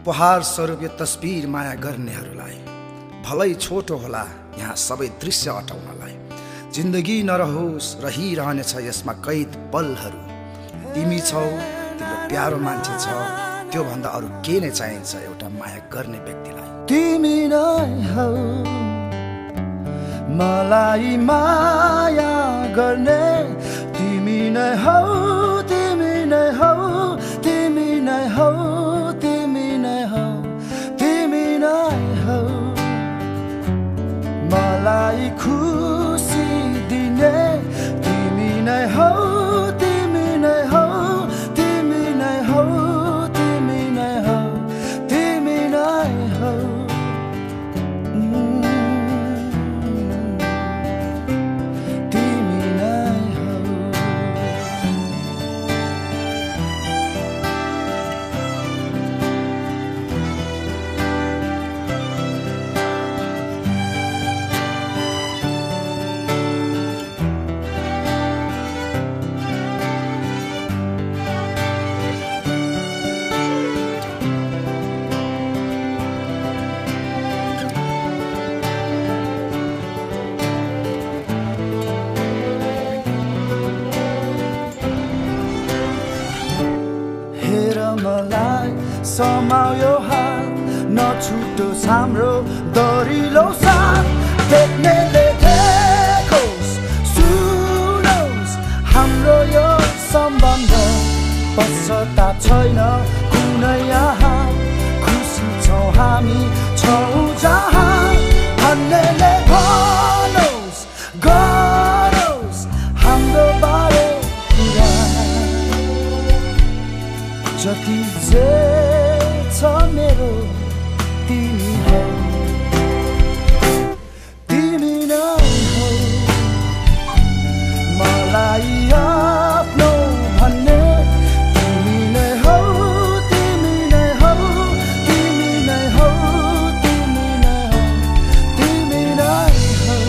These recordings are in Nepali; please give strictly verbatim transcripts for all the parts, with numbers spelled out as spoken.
उपहार स्वरूप यो तस्बिर माया गर्नेहरूलाई भलै छोटो होला यहाँ सबै दृश्य अटाउनलाई। जिन्दगी नरहोस् रहिरहनेछ यसमा कैद पलहरू। तिमी छौ, तिम्रो प्यारो मान्छे छ, त्यो भन्दा अरू के नै चाहिन्छ एउटा माया गर्ने व्यक्तिलाई। तिमी नै हौ मलाई माया गर्ने, तिमी नै हौ, तिमी नै हौ, तिमी नै हौ, तिमी नै हौ, तिमी नै हौ मलाई खुसी दिने, तिमी नै हौ, तिमी नै हौ, तिमी नै हौ, तिमी नै हौ, तिमी नै हौ। मलाई समायो हात, नछुटोस् हाम्रो दरिलो साथ। देख्नेले देखोस्, सुनोस् हाम्रो यो सम्बन्ध, पश्चाताप छैन कुनै यहाँ, खुसी छौँ हामी छौँ जहाँ। भन्नेले भनोस् गरोस् हाम्रो बारे कुरा, जति जे छ मेरो तिमी हौ, तिमी नै हौ मलाई आफ्नो भन्ने, तिमी नै हौ, तिमी नै हौ, तिमी नै हौ, तिमी नै हौ, तिमी नै हौ।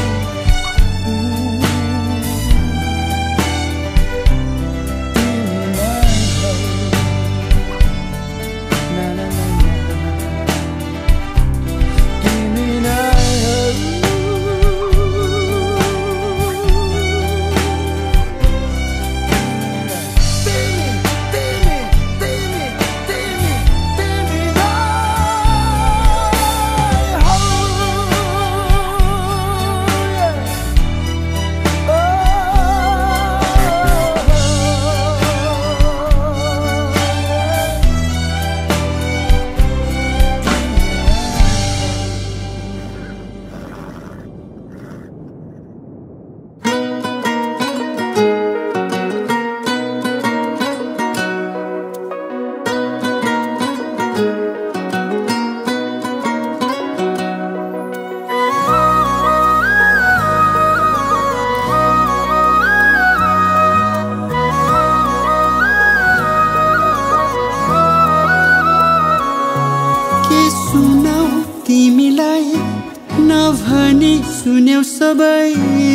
तिमीलाई नभनी सुन्यौ सबै,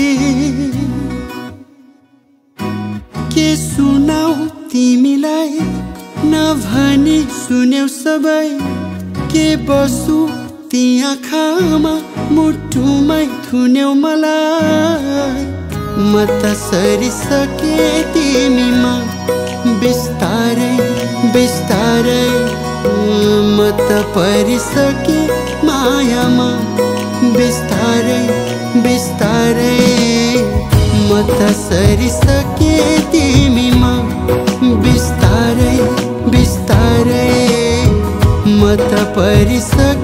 के सुनाऊ तिमीलाई नभनी सुन्यौ सबै। के बसु ती आँखामा मुटुमै थुन्यौ मलाई, म त सरिसके तिमीमा बिस्तारै बिस्तारै, म त परिसके मायामा बिस्तारै बिस्तारै, म त सरिसके तिमीमा बिस्तारै बिस्तारै, म त परिसके